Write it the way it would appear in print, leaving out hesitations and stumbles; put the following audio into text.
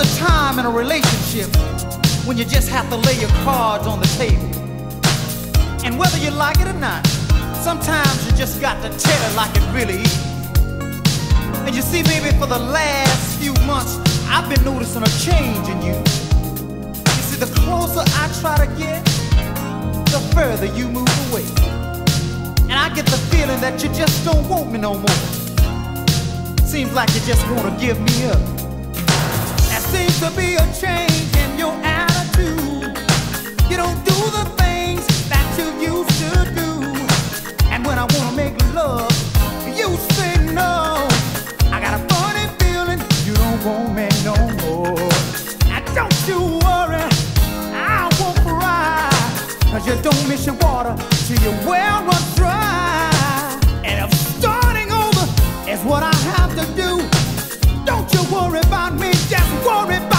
a time in a relationship when you just have to lay your cards on the table. And whether you like it or not, sometimes you just got to tell it like it really is. And you see, baby, for the last few months, I've been noticing a change in you. You see, the closer I try to get, the further you move away. And I get the feeling that you just don't want me no more. Seems like you just want to give me up. There seems to be a change in your attitude. You don't do the things that you used to do. And when I want to make love, you say no. I got a funny feeling you don't want me no more. Now don't you worry, I won't cry, 'cause you don't miss your water till your well runs dry. And if starting over is what I have to do, don't you worry about me, just worry